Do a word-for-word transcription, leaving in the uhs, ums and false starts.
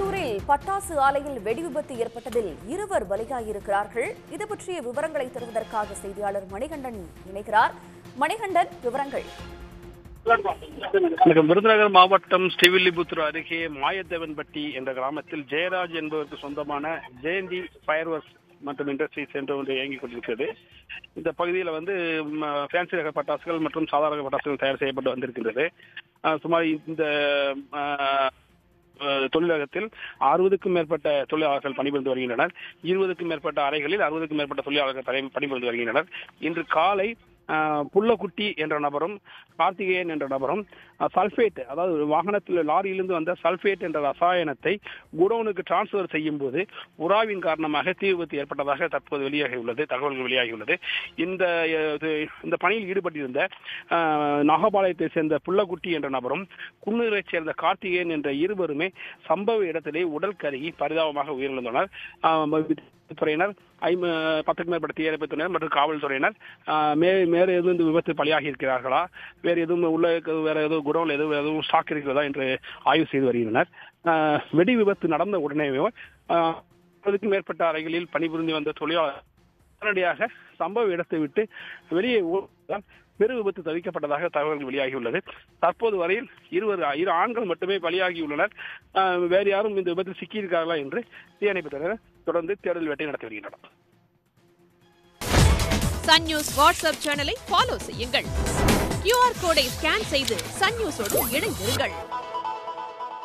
கோயம்புத்தூரில் பட்டாசு ஆலையில் வெடி விபத்து ஏற்பட்டதில் இருவர் பலியாகியிருக்கிறார்கள். இது பற்றிய விவரங்களை தருவதற்காக செய்தியாளர் மணிகண்டன் இணைகிறார். மணிகண்டன், விவரங்கள். விருதுநகர் மாவட்டம் ஸ்ரீவில்லிபுத்தூர் அருகே மாயத்தேவன்பட்டி என்ற கிராமத்தில் ஜெயராஜ் என்பவருக்கு சொந்தமான ஜெயந்தி ஃபயர் ஒர்க்ஸ் மற்றும் இண்டஸ்ட்ரீஸ் என்று ஒன்று இயங்கிக் கொண்டிருக்கிறது. இந்த பகுதியில் வந்து ஃபேன்சி ரக பட்டாசுகள் மற்றும் சாதாரண ரக பட்டாசுகள் தயார் செய்யப்பட்டு வந்திருக்கின்றது. சுமார் இந்த தொழிலகத்தில் அறுபதுக்கும் மேற்பட்ட தொழிலாளர்கள் பணிபுரிந்து வருகின்றனர். இருபதுக்கும் மேற்பட்ட அறைகளில் அறுபதுக்கும் மேற்பட்ட தொழிலாளர்கள் பணிபுரிந்து வருகின்றனர். இன்று காலை புள்ளக்குட்டி என்ற நபரும் கார்த்திகேயன் என்ற நபரும் சல்பேட், அதாவது வாகனத்தில் லாரியிலிருந்து வந்த சல்பேட் என்ற ரசாயனத்தை குடோனுக்கு டிரான்ஸ்பர் செய்யும் போது உராவின் காரணமாக தீ விபத்து ஏற்பட்டதாக தற்போது வெளியாகியுள்ளது தகவல்கள் வெளியாகியுள்ளது. இந்த இந்த பணியில் ஈடுபட்டிருந்த நாகபாளையத்தை சேர்ந்த புள்ளக்குட்டி என்ற நபரும் குன்னூரை சேர்ந்த கார்த்திகேயன் என்ற இருவருமே சம்பவ இடத்திலே உடல் கருகி பரிதாபமாக உயிரிழந்தனர். துறையினர் பத்துக்கும் மேற்பட்ட தீயணைப்பு துறையினர் மற்றும் காவல்துறையினர் வேறு எதுவும் இந்த விபத்து பலியாகி இருக்கிறார்களா, வேறு எதுவும் உள்ள வேற எதுவும் குடோன்ல எதுவும் எதுவும் ஸ்டாக் இருக்கிறதா என்று ஆய்வு செய்து வருகின்றனர். வெடி விபத்து நடந்த உடனேவே அதுக்கும் மேற்பட்ட அறைகளில் பணிபுரிந்து வந்த தொழிலாளர் உடனடியாக சம்பவ இடத்தை விட்டு வெளியே ஓடுவதால் பெரு விபத்து தவிர்க்கப்பட்டதாக தகவல்கள் வெளியாகியுள்ளது. தற்போது வரையில் இருவர் இரு ஆண்கள் மட்டுமே பலியாகியுள்ளனர். வேறு யாரும் இந்த விபத்தில் சிக்கியிருக்கார்களா என்று தீயணைப்பு துறையினர் தொடர்ந்து தேடுதல் வேட்டை நடத்தி வருகின்றனர். சன் நியூஸ் வாட்ஸ்அப் சேனலை ஃபாலோ செய்யுங்கள். கியூஆர் கோடை ஸ்கேன் செய்து சன் நியூஸோடு இணைந்திருங்கள்.